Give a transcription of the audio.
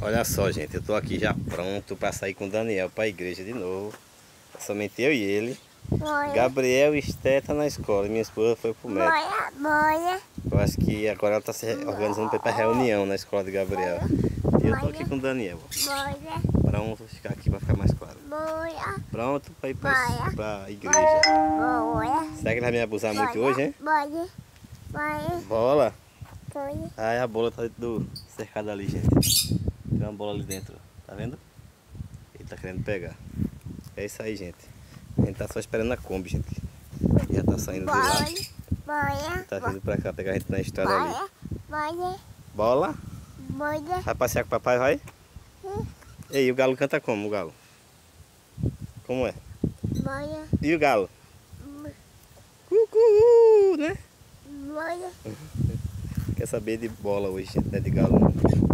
Olha só, gente, eu tô aqui já pronto para sair com o Daniel para a igreja de novo. Somente eu e ele. Boia. Gabriel e Esté tá na escola, minha esposa foi pro médico. Boia. Eu acho que agora ela tá se organizando para ir pra reunião na escola de Gabriel. E eu tô aqui com o Daniel. Boia. Pronto, vou ficar aqui para ficar mais claro. Boia. Pronto para ir pra igreja. Boia. Será que ele vai me abusar muito hoje, hein? Boia. Boia. Bola? Boia. Ah, a bola tá dentro do cercado ali, gente. Tem uma bola ali dentro, tá vendo? Ele tá querendo pegar. É isso aí, gente. A gente tá só esperando a Kombi, gente. E já tá saindo de lá. Boia. Tá vindo pra cá pegar a gente na estrada ali. Boia. Bola? Boia. Vai passear com o papai, vai? Ei, o galo canta como, o galo? Como é? Boia. E o galo? Cucu, né? Boia. Quer saber de bola hoje, gente, não é de galo não.